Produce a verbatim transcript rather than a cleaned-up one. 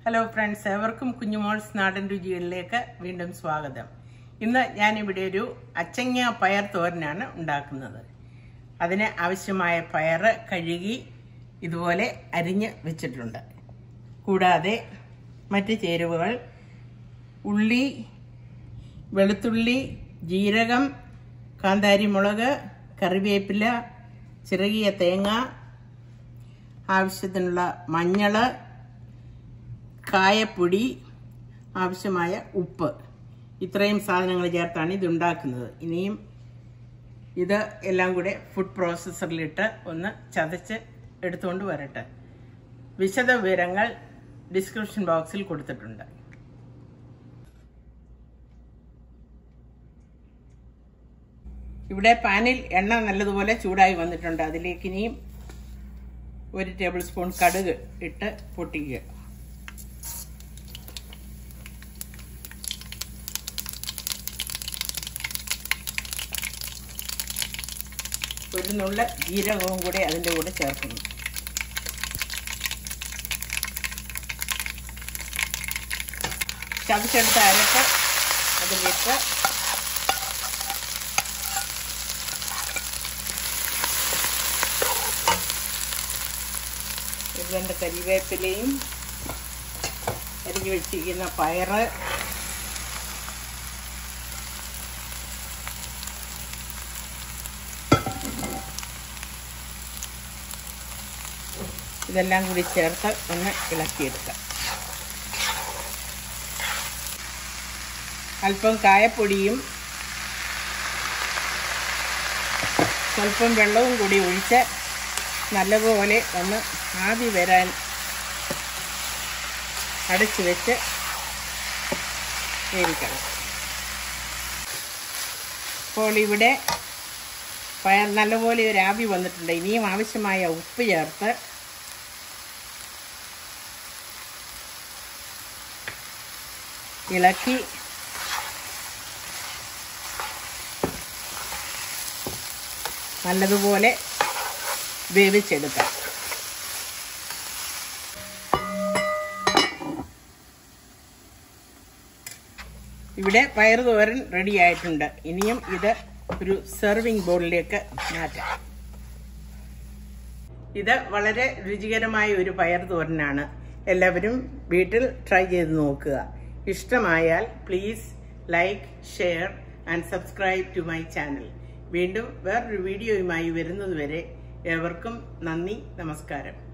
Hello friends, everkum Kunyumol's Nadan Rujiyilikku വീണ്ടും സ്വാഗതം. ഇന്ന് ഞാൻ ഇവിടെ ഒരു Achenga Payar Thoran ആണ് ഉണ്ടാക്കുന്നത്. അതിന് ആവശ്യമായ പയർ കഴുകി ഇതുപോലെ അരിഞ്ഞു വെച്ചിട്ടുണ്ട്. കൂടാതെ മറ്റ് ചേരുവകൾ ഉള്ളി, വെളുത്തുള്ളി, ജീരകം, കാന്താരി മുളക്, കറിവേപ്പില, ചിരകിയ തേങ്ങ, ആവശ്യത്തിനുള്ള മഞ്ഞൾ, കായപ്പൊടി, ആവശ്യമായ ഉപ്പ്, ഇത്രയും സാധനങ്ങൾ ചേർത്താണ് ഇത് ഉണ്ടാക്കുന്നത്. ഇനിയും ഇത് എല്ലാം കൂടെ ഫുഡ് പ്രോസസ്സറിലിട്ട് ഒന്ന് ചതച്ച് എടുത്തുകൊണ്ട് വരട്ടെ. വിശദ വിവരങ്ങൾ ഡിസ്ക്രിപ്ഷൻ ബോക്സിൽ കൊടുത്തിട്ടുണ്ട്. ഇവിടെ പാനിൽ എണ്ണ നല്ലതുപോലെ ചൂടായി വന്നിട്ടുണ്ട്. അതിലേക്ക് ഇനിയും ഒരു ടേബിൾ സ്പൂൺ കടുക് ഇട്ട് പൊട്ടിക്കുക. ഒരു നുള്ള ജീരകവും കൂടെ അതിൻ്റെ കൂടെ ചേർക്കുന്നു. ചതച്ചെടുത്ത അരപ്പ് അതിലിട്ട് രണ്ട് കരിവേപ്പിലയും അരിഞ്ഞു വെച്ചിരിക്കുന്ന പയറ്, ഇതെല്ലാം കൂടി ചേർത്ത് ഒന്ന് ഇളക്കിയെടുക്കാം. അല്പം കായപ്പൊടിയും സ്വല്പം വെള്ളവും കൂടി ഒഴിച്ച് നല്ലപോലെ ഒന്ന് ആവി വരാൻ അടച്ചു വെച്ച് വേവിക്കണം. അപ്പോൾ ഇവിടെ പയർ നല്ലപോലെ ഒരു ആവി വന്നിട്ടുണ്ട്. ഇനിയും ആവശ്യമായ ഉപ്പ് ചേർത്ത് ഇളക്കി നല്ലതുപോലെ വേവിച്ചെടുക്കാം. ഇവിടെ പയർ തോരൻ റെഡി ആയിട്ടുണ്ട്. ഇനിയും ഇത് ഒരു സെർവിങ് ബൗളിലേക്ക് മാറ്റാം. ഇത് വളരെ രുചികരമായ ഒരു പയർ തോരനാണ്. എല്ലാവരും വീട്ടിൽ ട്രൈ ചെയ്ത് നോക്കുക. ഇഷ്ടമായാൽ please like, share and subscribe to my channel. വീണ്ടും വേറൊരു വീഡിയോയുമായി വരുന്നതുവരെ ഏവർക്കും നന്ദി, നമസ്കാരം.